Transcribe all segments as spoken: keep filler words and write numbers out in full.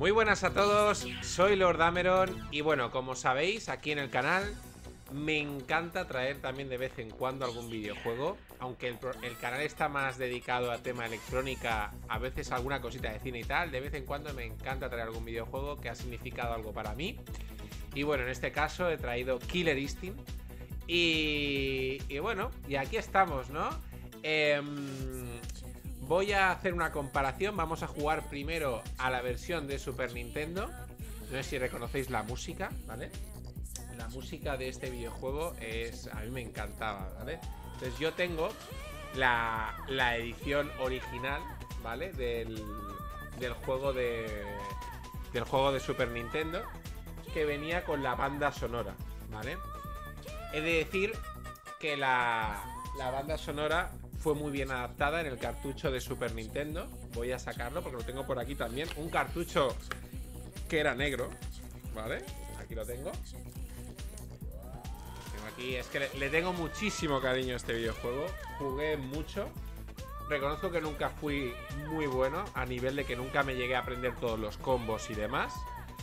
Muy buenas a todos, soy Lord Dameron y bueno, como sabéis, aquí en el canal me encanta traer también de vez en cuando algún videojuego. Aunque el, el canal está más dedicado a tema electrónica, a veces alguna cosita de cine y tal, de vez en cuando me encanta traer algún videojuego que ha significado algo para mí. Y bueno, en este caso he traído Killer Instinct. Y, y bueno, y aquí estamos, ¿no? Eh, voy a hacer una comparación. Vamos a jugar primero a la versión de Super Nintendo. No sé si reconocéis la música, ¿vale? La música de este videojuego es... a mí me encantaba, ¿vale? Entonces yo tengo la, la edición original, ¿vale? Del, del juego de... del juego de Super Nintendo, que venía con la banda sonora, ¿vale? He de decir que la, la banda sonora fue muy bien adaptada en el cartucho de Super Nintendo. Voy a sacarlo porque lo tengo por aquí también. Un cartucho que era negro, ¿vale? Aquí lo tengo. Tengo aquí, es que le, le tengo muchísimo cariño a este videojuego. Jugué mucho. Reconozco que nunca fui muy bueno, a nivel de que nunca me llegué a aprender todos los combos y demás.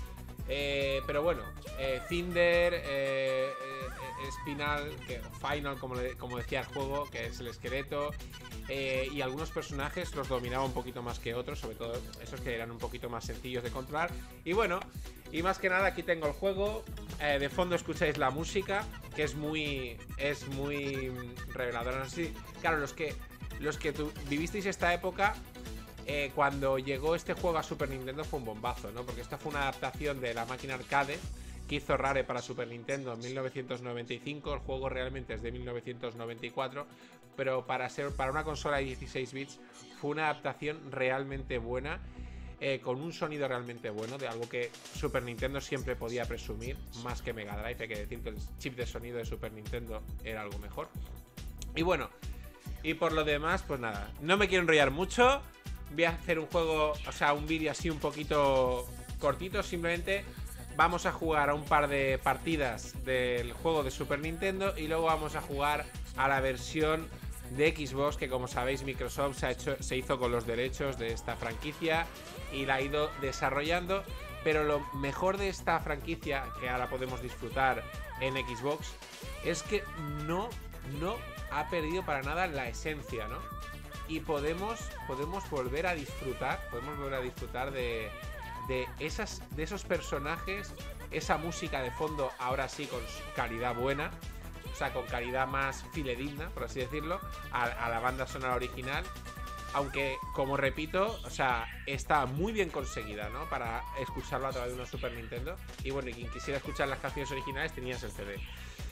Eh, pero bueno, eh, Cinder, eh, eh, Spinal, que, Final, como, le, como decía el juego, que es el esqueleto, eh, y algunos personajes los dominaba un poquito más que otros, sobre todo esos que eran un poquito más sencillos de controlar. Y bueno, y más que nada aquí tengo el juego, eh, de fondo escucháis la música, que es muy, es muy reveladora. No sé si, claro, los que, los que tu, vivisteis esta época... Eh, cuando llegó este juego a Super Nintendo fue un bombazo, ¿no? Porque esta fue una adaptación de la máquina arcade que hizo Rare para Super Nintendo en mil novecientos noventa y cinco. El juego realmente es de mil novecientos noventa y cuatro, pero para ser para una consola de dieciséis bits fue una adaptación realmente buena, eh, con un sonido realmente bueno, de algo que Super Nintendo siempre podía presumir, más que Mega Drive. Hay que decir que el chip de sonido de Super Nintendo era algo mejor. Y bueno, y por lo demás, pues nada, no me quiero enrollar mucho. Voy a hacer un juego, o sea, un vídeo así un poquito cortito. Simplemente vamos a jugar a un par de partidas del juego de Super Nintendo y luego vamos a jugar a la versión de Xbox, que como sabéis Microsoft se, ha hecho, se hizo con los derechos de esta franquicia y la ha ido desarrollando. Pero lo mejor de esta franquicia, que ahora podemos disfrutar en Xbox, es que no, no ha perdido para nada la esencia, ¿no? Y podemos, podemos volver a disfrutar, podemos volver a disfrutar de, de, esas, de esos personajes, esa música de fondo, ahora sí con calidad buena, o sea, con calidad más fidedigna, por así decirlo, a, a la banda sonora original. Aunque, como repito, o sea, está muy bien conseguida, ¿no? Para escucharlo a través de una Super Nintendo. Y bueno, y quien quisiera escuchar las canciones originales tenías el C D.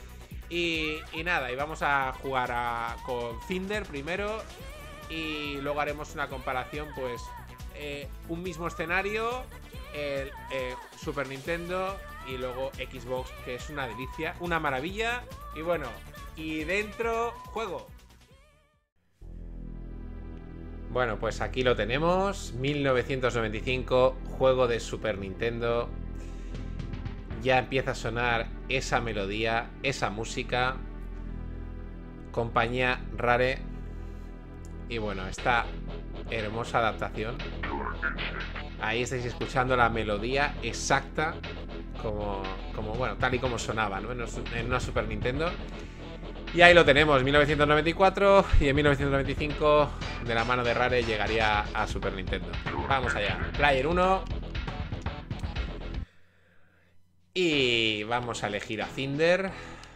Y, y nada, y vamos a jugar a, con Cinder primero. Y luego haremos una comparación, pues, eh, un mismo escenario, el eh, Super Nintendo y luego Xbox, que es una delicia, una maravilla. Y bueno, y dentro, juego. Bueno, pues aquí lo tenemos, mil novecientos noventa y cinco, juego de Super Nintendo. Ya empieza a sonar esa melodía, esa música. Compañía Rare. Y bueno, esta hermosa adaptación. Ahí estáis escuchando la melodía exacta, como, como bueno, tal y como sonaba, ¿no? En una Super Nintendo. Y ahí lo tenemos, mil novecientos noventa y cuatro. Y en mil novecientos noventa y cinco, de la mano de Rare, llegaría a Super Nintendo. Vamos allá, Player uno. Y vamos a elegir a Cinder.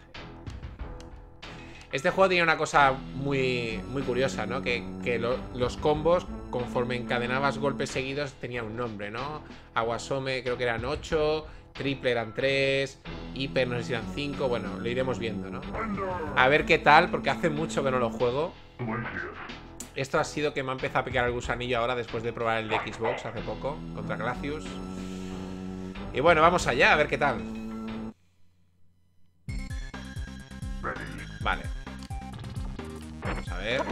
Este juego tenía una cosa muy, muy curiosa, ¿no? Que, que lo, los combos, conforme encadenabas golpes seguidos, tenían un nombre, ¿no? Aguasome creo que eran ocho, triple eran tres, hiper no sé si eran cinco. Bueno, lo iremos viendo, ¿no? A ver qué tal, porque hace mucho que no lo juego. Esto ha sido que me ha empezado a picar el gusanillo ahora, después de probar el de Xbox hace poco, contra Glacius. Y bueno, vamos allá, a ver qué tal. Vale. Vamos a ver.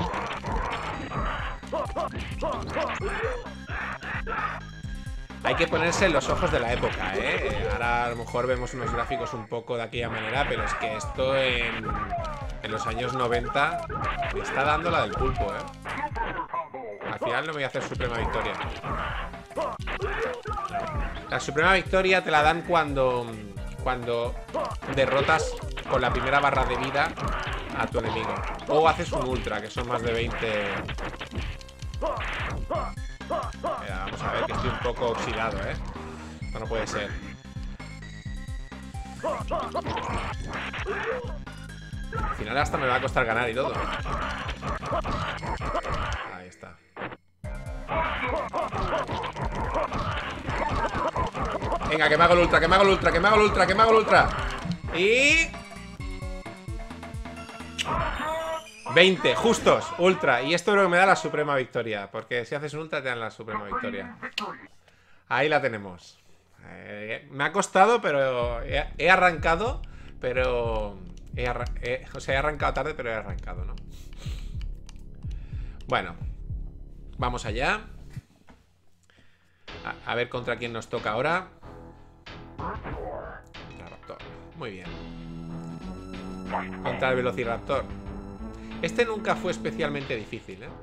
Hay que ponerse en los ojos de la época, ¿eh? Ahora a lo mejor vemos unos gráficos un poco de aquella manera, pero es que esto en, en los años noventa me está dando la del pulpo, ¿eh? Al final no me voy a hacer suprema victoria. La suprema victoria te la dan cuando Cuando derrotas con la primera barra de vida a tu enemigo. O haces un ultra, que son más de veinte. Mira, vamos a ver que estoy un poco oxidado, ¿eh? Esto no puede ser. Al final hasta me va a costar ganar y todo. Ahí está. Venga, que me hago el ultra, que me hago el ultra, que me hago el ultra, que me hago el ultra. Y... veinte, justos, ultra. Y esto creo que me da la suprema victoria, porque si haces un ultra te dan la suprema victoria. Ahí la tenemos. eh, Me ha costado, pero he, he arrancado. Pero he, arra he, O sea, he arrancado tarde, pero he arrancado, ¿no? Bueno, vamos allá. A, a ver contra quién nos toca ahora. Raptor. Muy bien. Contra el Velociraptor. Este nunca fue especialmente difícil, ¿eh?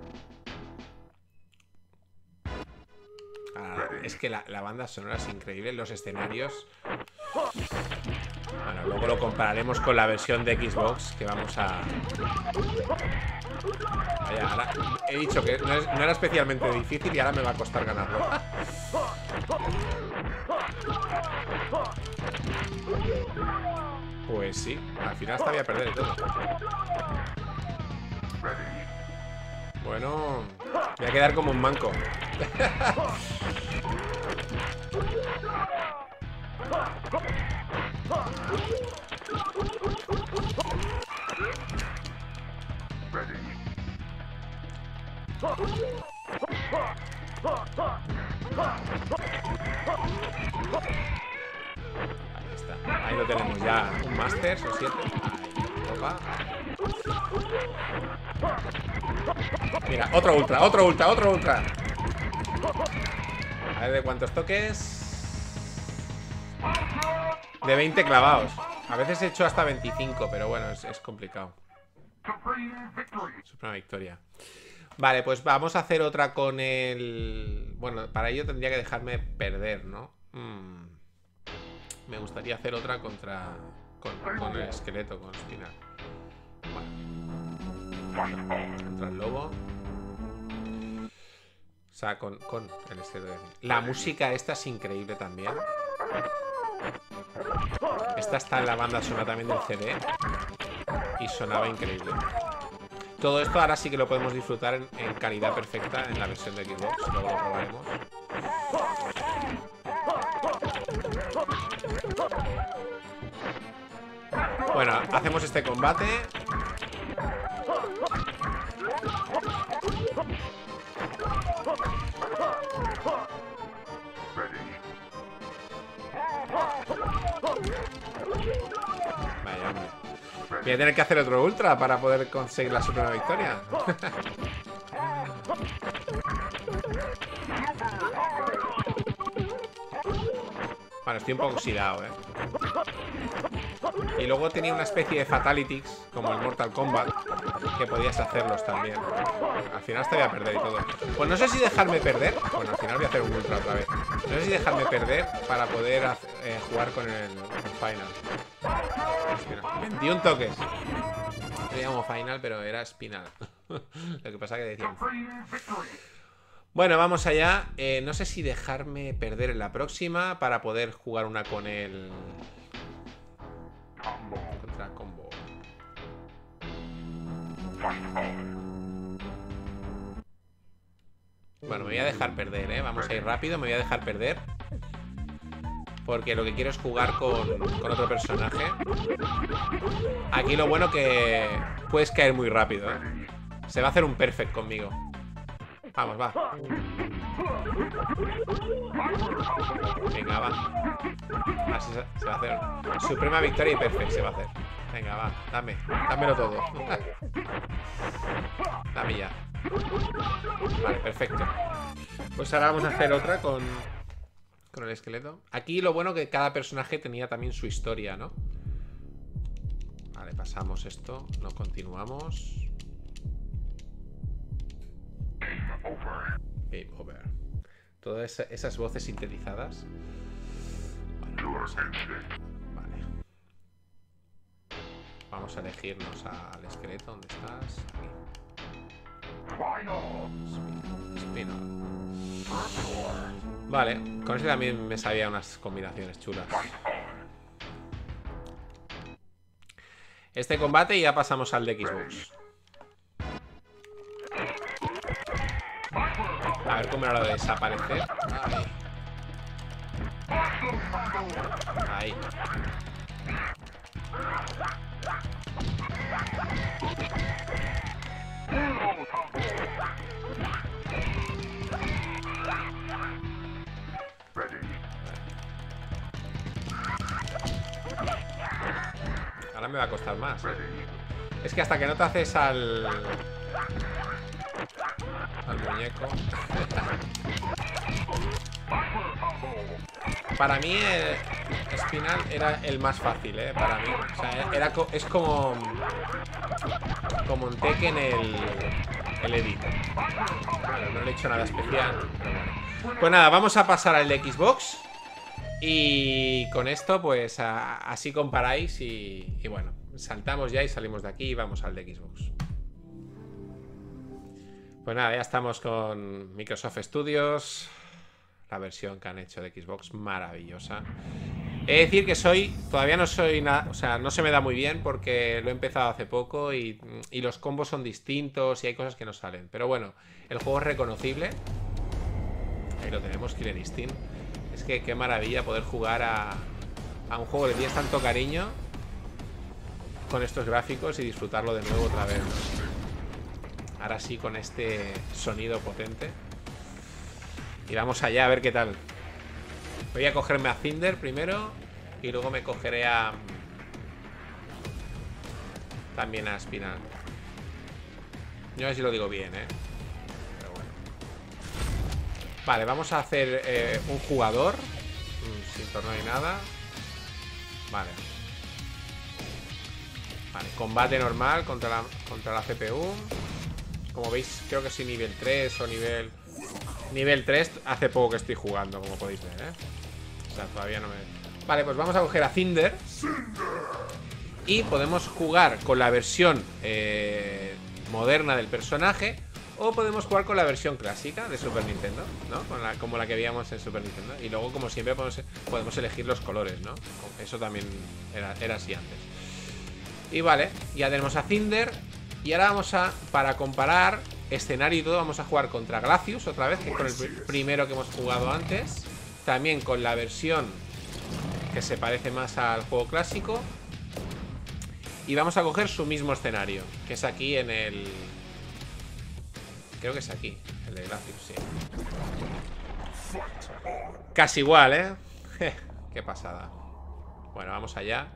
Ah, es que la, la banda sonora es increíble. Los escenarios. Bueno, luego lo compararemos con la versión de Xbox que vamos a... Vaya, ahora he dicho que no, es, no era especialmente difícil y ahora me va a costar ganarlo. Pues sí, al final hasta voy a perder y todo. Bueno, voy a quedar como un manco. Ahí está, ahí lo tenemos ya. Un Masters o siete. Ahí, opa. Mira, otro ultra, otro ultra, otro ultra. A ver de cuántos toques. De veinte clavados. A veces he hecho hasta veinticinco, pero bueno, es, es complicado. Suprema victoria. Vale, pues vamos a hacer otra con el... Bueno, para ello tendría que dejarme perder, ¿no? Mm. Me gustaría hacer otra contra... Con, con el esqueleto, con Spinal. Bueno. Contra el lobo. O sea, con, con el esqueleto. La música esta es increíble también. Esta está en la banda sonora también del C D. Y sonaba increíble. Todo esto ahora sí que lo podemos disfrutar en, en calidad perfecta en la versión de Xbox. Luego lo probaremos. Bueno, hacemos este combate. Vaya, hombre. Voy a tener que hacer otro ultra para poder conseguir la suprema victoria. Bueno, estoy un poco oxidado, ¿eh? Y luego tenía una especie de fatalities, como el Mortal Kombat, que podías hacerlos también. Al final hasta voy a perder y todo. Pues no sé si dejarme perder. Bueno, al final voy a hacer un ultra otra vez. No sé si dejarme perder para poder hacer, eh, jugar con el, el final. Mira, veintiún toques. Lo llamo final, pero era Spinal. Lo que pasa que decían. Bueno, vamos allá. Eh, no sé si dejarme perder en la próxima para poder jugar una con el... Contra combo. Bueno, me voy a dejar perder, ¿eh? Vamos a ir rápido, me voy a dejar perder. Porque lo que quiero es jugar con, con otro personaje. Aquí lo bueno que puedes caer muy rápido, ¿eh? Se va a hacer un perfect conmigo. Vamos, va. Venga, va. Así se, se va a hacer. Suprema victoria y perfect se va a hacer. Venga, va, dame. Dámelo todo. Dame ya. Vale, perfecto. Pues ahora vamos a hacer otra con... Con el esqueleto. Aquí lo bueno que cada personaje tenía también su historia, ¿no? Vale, pasamos esto. No continuamos. Game over. Todas esas voces sintetizadas. vamos a... Vale. Vamos a elegirnos al esqueleto. ¿Dónde estás? Aquí. Spinal. Vale, con este también me sabía unas combinaciones chulas. Este combate y ya pasamos al de Xbox. A ver cómo era lo de desaparecer. Ahí. Ahí. Ahora me va a costar más, ¿eh? Es que hasta que no te haces al... al muñeco. Para mí el Spinal era el más fácil, ¿eh? Para mí. O sea, era co es como... como en Tekken el... el Edit. Bueno, no le he hecho nada especial, pero bueno. Pues nada, vamos a pasar al de Xbox. Y con esto, pues a, así comparáis y, y bueno, saltamos ya y salimos de aquí y vamos al de Xbox. Pues nada, ya estamos con Microsoft Studios. La versión que han hecho de Xbox, maravillosa. He de decir que soy, todavía no soy nada, o sea, no se me da muy bien porque lo he empezado hace poco y, y los combos son distintos y hay cosas que no salen. Pero bueno, el juego es reconocible. Ahí lo tenemos, Killer Instinct. Es que qué maravilla poder jugar a, a un juego que le tienes tanto cariño con estos gráficos y disfrutarlo de nuevo otra vez. Ahora sí, con este sonido potente. Y vamos allá a ver qué tal. Voy a cogerme a Cinder primero y luego me cogeré a... también a Spinal. No sé si lo digo bien, ¿eh? Pero bueno. Vale, vamos a hacer eh, un jugador. Sin torno ni nada. Vale. Vale, combate normal contra la, contra la C P U. Como veis, creo que soy nivel tres o nivel... Nivel tres, hace poco que estoy jugando, como podéis ver, ¿eh? O sea, todavía no me... Vale, pues vamos a coger a Cinder. Y podemos jugar con la versión eh, moderna del personaje. O podemos jugar con la versión clásica de Super Nintendo, ¿no? Con la, como la que veíamos en Super Nintendo. Y luego, como siempre, podemos, podemos elegir los colores, ¿no? Eso también era, era así antes. Y vale, ya tenemos a Cinder. Y ahora vamos a, para comparar escenario y todo, vamos a jugar contra Glacius otra vez, que es con el pr primero que hemos jugado antes. También con la versión que se parece más al juego clásico. Y vamos a coger su mismo escenario, que es aquí en el... Creo que es aquí, el de Glacius, sí. Casi igual, ¿eh? Qué pasada. Bueno, vamos allá.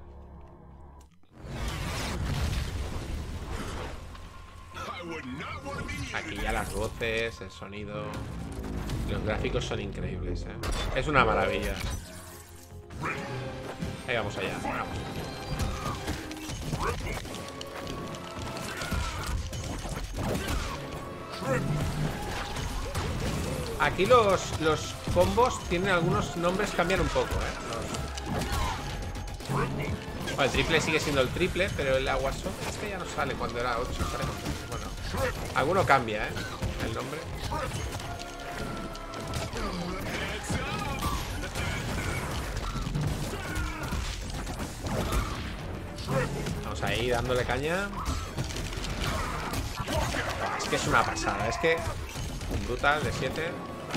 Aquí ya las voces, el sonido. Los gráficos son increíbles, ¿eh? Es una maravilla. Ahí vamos allá, vamos. Aquí los, los combos tienen algunos nombres, cambian un poco, ¿eh? Los... Bueno, el triple sigue siendo el triple, pero el agua soft es que ya no sale cuando era ocho, sale con... Bueno, alguno cambia, ¿eh? El nombre. Vamos ahí dándole caña. Es que es una pasada, es que un brutal de siete.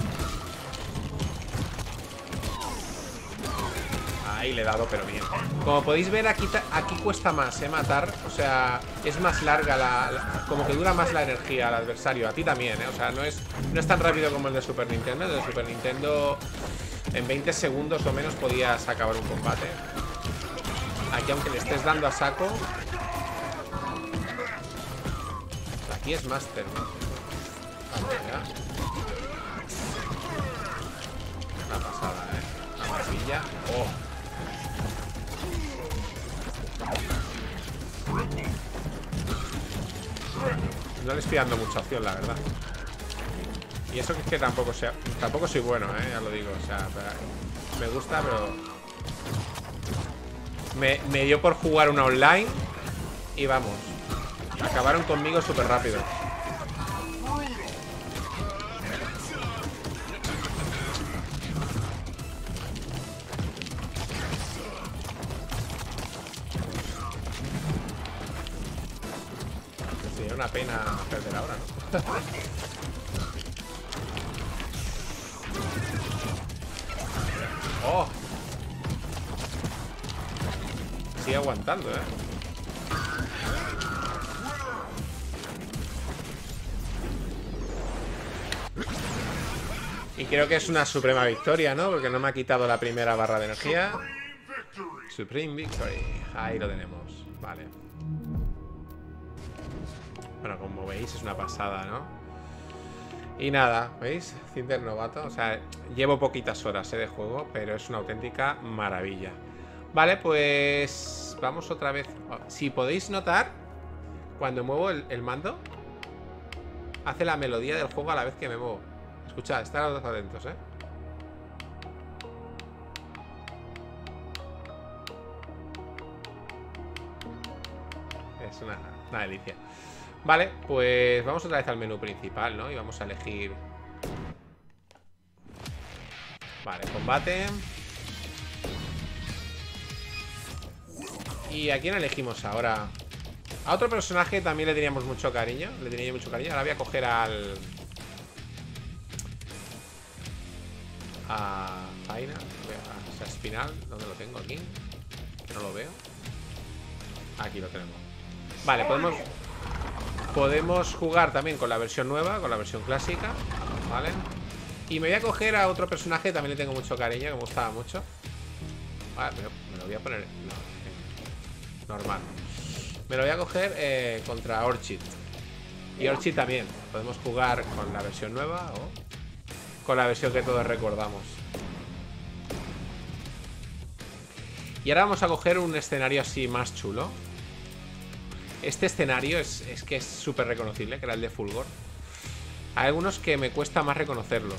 Ahí le he dado, pero bien. Como podéis ver, aquí, aquí cuesta más, ¿eh? Matar. O sea, es más larga la, la... Como que dura más la energía al adversario. A ti también, ¿eh? O sea, no es, no es tan rápido como el de Super Nintendo. El de Super Nintendo en veinte segundos o menos podías acabar un combate. Aquí, aunque le estés dando a saco... Aquí es Master, ¿no? Venga. Una pasada, ¿eh? Una maravilla. ¡Oh! No le estoy dando mucha opción, la verdad. Y eso que es que tampoco sea, tampoco soy bueno, ¿eh? Ya lo digo. O sea, me gusta, pero... Me, me dio por jugar una online. Y vamos, acabaron conmigo súper rápido. Sería una pena perder ahora, ¿no? Oh. Sigue aguantando, eh. Y creo que es una suprema victoria, ¿no? Porque no me ha quitado la primera barra de energía. Supreme Victory. Ahí lo tenemos. Vale. Bueno, como veis es una pasada, ¿no? Y nada, ¿veis? Cinder novato. O sea, llevo poquitas horas ¿eh? de juego, pero es una auténtica maravilla. Vale, pues vamos otra vez. Si podéis notar, cuando muevo el, el mando, hace la melodía del juego a la vez que me muevo. Escuchad, estad los dos atentos, ¿eh? Es una, una delicia. Vale, pues vamos otra vez al menú principal, ¿no? Y vamos a elegir... Vale, combate. ¿Y a quién elegimos ahora? A otro personaje también le teníamos mucho cariño. Le tenía mucho cariño. Ahora voy a coger al... A Zaina, o sea, Spinal. ¿Dónde lo tengo? Aquí. Que no lo veo. Aquí lo tenemos. Vale, podemos Podemos jugar también con la versión nueva, con la versión clásica. Vale. Y me voy a coger a otro personaje que también le tengo mucho cariño, que me gustaba mucho. Vale, pero me lo voy a poner... No, normal. Me lo voy a coger eh, contra Orchid. Y Orchid también. Podemos jugar con la versión nueva o con la versión que todos recordamos. Y ahora vamos a coger un escenario así más chulo. Este escenario es, es que es súper reconocible, que era el de Fulgor. Hay algunos que me cuesta más reconocerlos,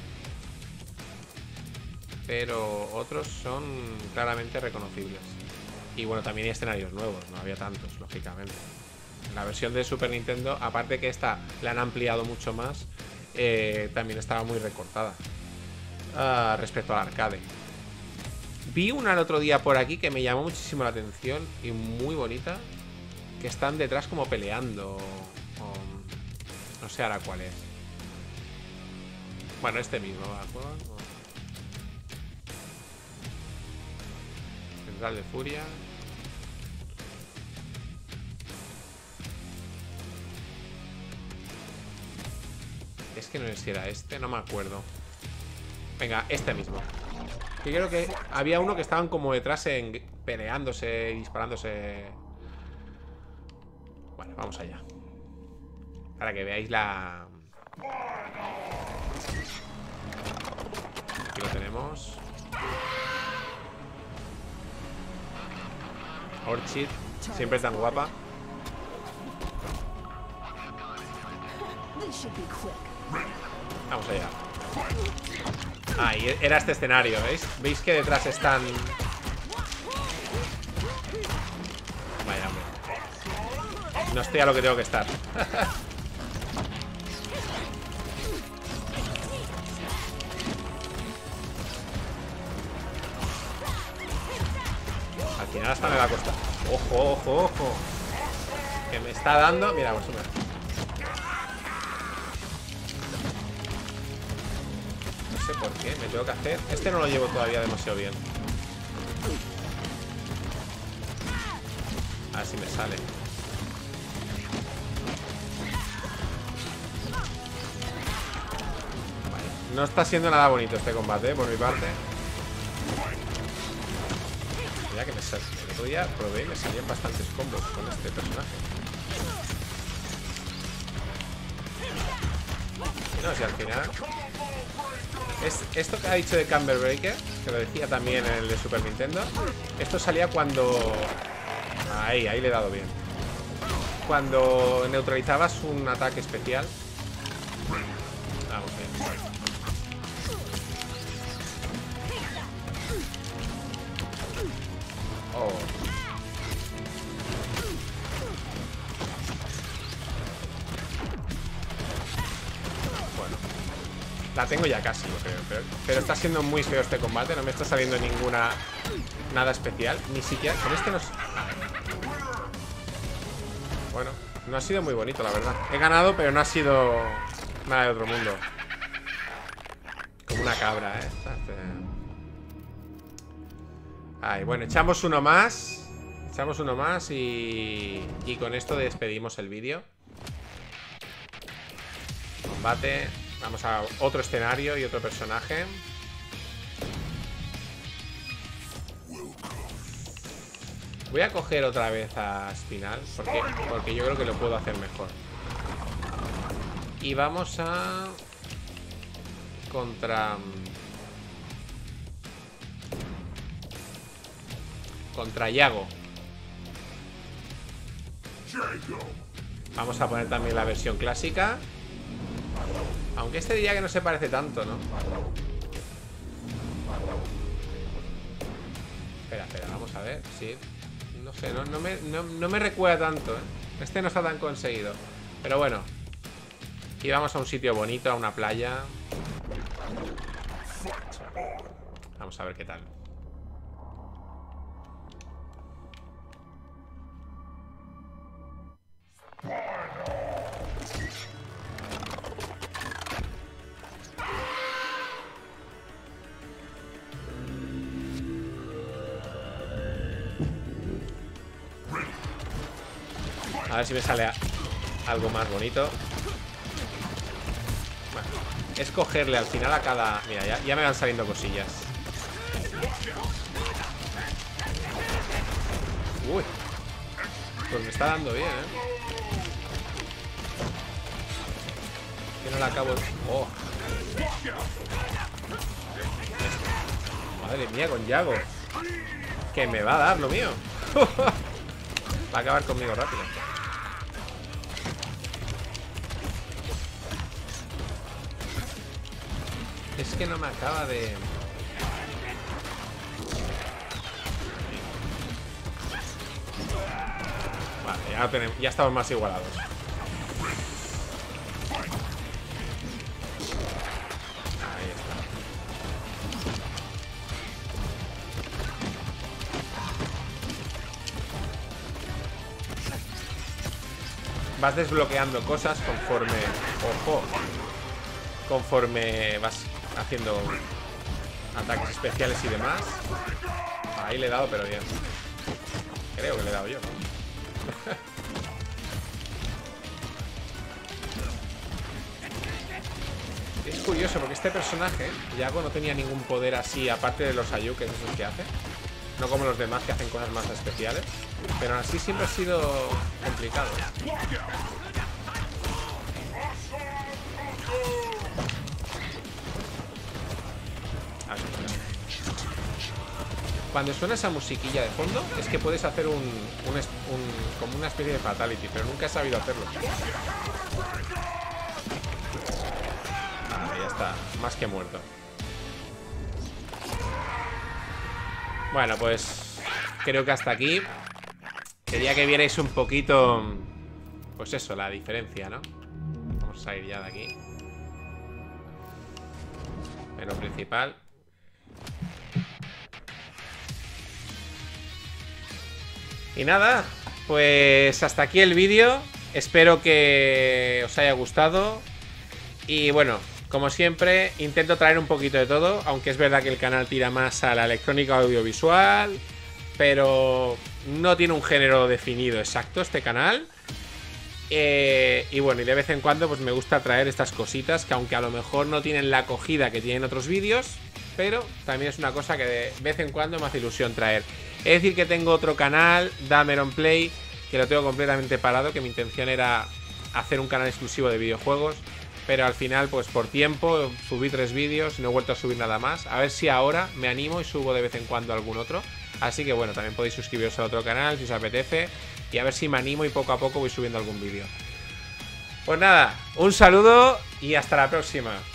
pero otros son claramente reconocibles. Y bueno, también hay escenarios nuevos, no había tantos, lógicamente. La versión de Super Nintendo, aparte que esta la han ampliado mucho más, eh, también estaba muy recortada uh, respecto al arcade. Vi una el otro día por aquí que me llamó muchísimo la atención y muy bonita, que están detrás como peleando. O... no sé ahora cuál es. Bueno, este mismo, ¿verdad? Central de Furia. Es que no sé si era este, no me acuerdo. Venga, este mismo. Que creo que había uno que estaban como detrás en... peleándose, disparándose. Bueno, vamos allá. Para que veáis la... Aquí lo tenemos. Orchid, siempre es tan guapa. Vamos allá. Ah, y era este escenario, ¿veis? ¿Veis que detrás están...? Vaya, hombre. No estoy a lo que tengo que estar. Al final hasta me va a costar. Ojo, ojo, ojo. Que me está dando... Mira, vamos a ver. No sé por qué, me tengo que hacer. Este no lo llevo todavía demasiado bien. A ver si me sale. Vale. No está siendo nada bonito este combate, ¿eh? Por mi parte. Mira que me sale. El otro día probé y me salían bastantes combos con este personaje. No, si al final... Es esto que ha dicho de Camber Breaker, que lo decía también en el de Super Nintendo. Esto salía cuando... Ahí, ahí le he dado bien. Cuando neutralizabas un ataque especial. Vamos bien. Oh. La tengo ya casi, yo creo, pero, pero está siendo muy feo este combate. No me está saliendo ninguna... Nada especial. Ni siquiera... Con este no... Bueno, no ha sido muy bonito, la verdad. He ganado, pero no ha sido nada de otro mundo. Como una cabra, ¿eh? Ay, bueno, echamos uno más. Echamos uno más y... Y con esto despedimos el vídeo. Combate. Vamos a otro escenario y otro personaje. Voy a coger otra vez a Spinal porque, porque yo creo que lo puedo hacer mejor. Y vamos a... Contra... Contra Yago. Vamos a poner también la versión clásica. Aunque este diría que no se parece tanto, ¿no? Espera, espera, vamos a ver. Sí. No sé, no, no, me, no, no me recuerda tanto, ¿eh? Este no está tan conseguido. Pero bueno. Y vamos a un sitio bonito, a una playa. Vamos a ver qué tal. A ver si me sale algo más bonito. Bueno, es cogerle al final a cada... Mira, ya, ya me van saliendo cosillas. Uy. Pues me está dando bien, ¿eh? Que no la acabo... Oh. Madre mía, con Yago. Que me va a dar lo mío. Va a acabar conmigo rápido. Es que no me acaba de... Vale, ya, tenemos, ya estamos más igualados. Ahí está. Vas desbloqueando cosas conforme... Ojo. Conforme vas haciendo ataques especiales y demás. Ahí le he dado, pero bien. Creo que le he dado yo, ¿no? Es curioso porque este personaje, Yago, no tenía ningún poder así, aparte de los Ayukes esos que hace. No como los demás que hacen cosas más especiales. Pero aún así siempre ha sido complicado. Cuando suena esa musiquilla de fondo, es que puedes hacer un, un, un como una especie de fatality, pero nunca he sabido hacerlo. Ah, ya está, más que muerto. Bueno, pues creo que hasta aquí. Quería que vierais un poquito, pues eso, la diferencia, ¿no? Vamos a ir ya de aquí. Menú principal. Y nada, pues hasta aquí el vídeo. Espero que os haya gustado. Y bueno, como siempre, intento traer un poquito de todo. Aunque es verdad que el canal tira más a la electrónica audiovisual, pero no tiene un género definido exacto este canal. eh, Y bueno, y de vez en cuando pues me gusta traer estas cositas que aunque a lo mejor no tienen la acogida que tienen otros vídeos, pero también es una cosa que de vez en cuando me hace ilusión traer. Es decir que tengo otro canal, Dameron Play, que lo tengo completamente parado, que mi intención era hacer un canal exclusivo de videojuegos, pero al final pues por tiempo subí tres vídeos y no he vuelto a subir nada más. A ver si ahora me animo y subo de vez en cuando algún otro. Así que bueno, también podéis suscribiros al otro canal si os apetece, y a ver si me animo y poco a poco voy subiendo algún vídeo. Pues nada, un saludo y hasta la próxima.